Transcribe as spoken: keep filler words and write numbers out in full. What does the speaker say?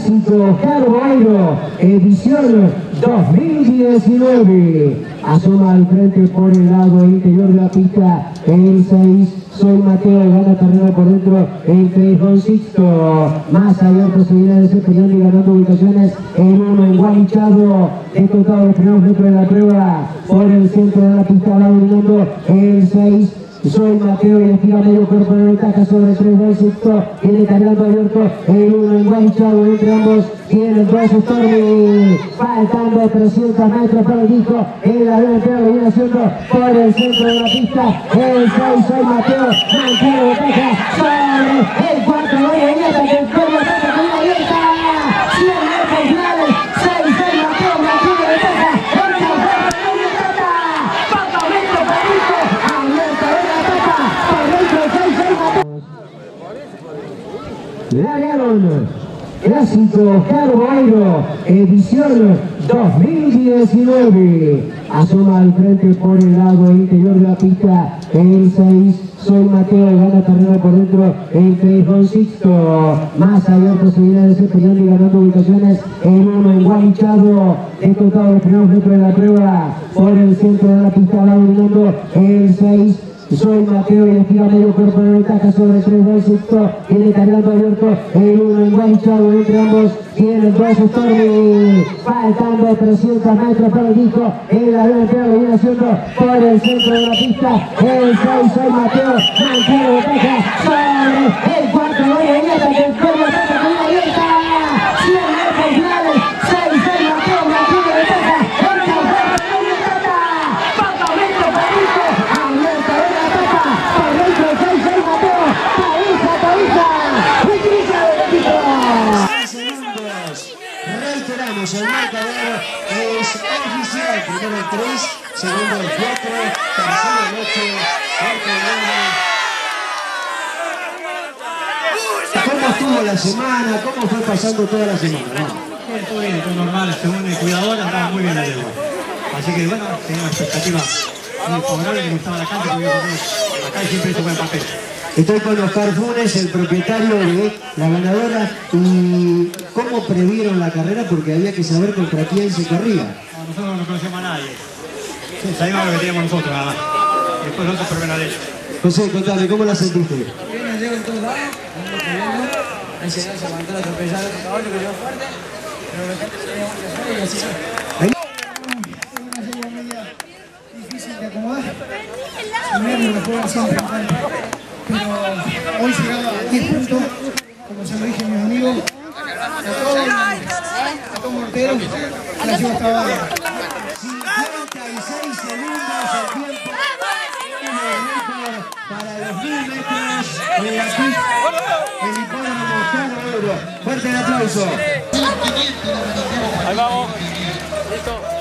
Clásico Carboneiro, edición dos mil diecinueve. Asoma al frente por el lado interior de la pista el seis. Soy Mateo, gana terreno por dentro el tres con Sixto. Más abierto se viene desempeñando y ganando ubicaciones el uno engualichado. Descontado los primeros metros de la prueba por el centro de la pista, va dominando el seis. Soy Mateo y estira medio cuerpo de ventaja sobre el tres del Sixto. Viene cargando abierto el uno engualichado entre ambos. Tiene el dos Stormy, faltando trescientos metros para el disco. El delantero lo viene haciendo por el centro de la pista. El seis, Soy Mateo, mantiene ventaja sobre el cuarto. Voy a Vieta, que el cuerpo ataca con una Vieta. cien metros finales, seis, Soy Mateo, mantiene ventaja. El campeón de la etapa. Papa metro para el disco. Abierta de la etapa. Por dentro el seis, Soy Mateo. Largaron. Clásico Carboneiro, edición dos mil diecinueve. Asoma al frente por el lado interior de la pista el seis. Soy Mateo, gana terreno por dentro el tres con Sixto. Más abierto se viene desempeñando y ganando ubicaciones el uno engualichado. Descontado los primeros metros de la prueba por el centro de la pista, va dominando el seis. Soy Mateo y estira medio cuerpo de ventaja sobre el tres del Sixto. Viene cargando abierto el uno enganchado entre ambos. Tiene el dos Stormy, faltando trescientos metros para el disco. El delantero lo viene haciendo por el centro de la pista. El seis, Soy Mateo, mantiene ventaja sobre el cuarto. Voy a Vieta, que el cuerpo ataca con una Vieta. cien metros finales, seis, Soy Mateo, mantiene ventaja. El campeón de la etapa. Papa metro para el disco. Abierta de la etapa. Por dentro el seis, Soy Mateo. Pavisa, pavisa. Utiliza el equipo. Reiteramos, el marcador es oficial. Primero el tres, segundo el cuatro, tercero el ocho, cuarto el nueve. ¿Cómo estuvo la semana? ¿Cómo fue pasando toda la semana? Bien, todo bien, todo normal. Según el cuidador andaba muy bien la yegua. Así que bueno, tenía una expectativa muy favorable, que me gustaba la cancha, porque acá siempre hizo buen papel. Estoy con Oscar Funes, el propietario de la ganadora. ¿Y cómo previeron la carrera? Porque había que saber contra quién se corría. No, nosotros no conocíamos a nadie. Sí, sabíamos lo que teníamos nosotros nada más. Después nosotros prevén a ellos. José, contame, ¿cómo la sentiste? Bien, nos llevo en todos lados, ahí se se aguantó la atropellada de otro caballo que llegó fuerte, pero la gente se llevó mucha suerte y así fue. Es una serie media difícil de acomodar. Primero la prueba siempre, pero hoy llegaba a diez puntos, como se lo dije a mis amigos, a todos, a todos morteros, la lleva estaba cincuenta y seis segundos el tiempo para los mil metros de la pista. El hipódromo Carboneiro. Fuerte el aplauso. Ahí vamos. Listo.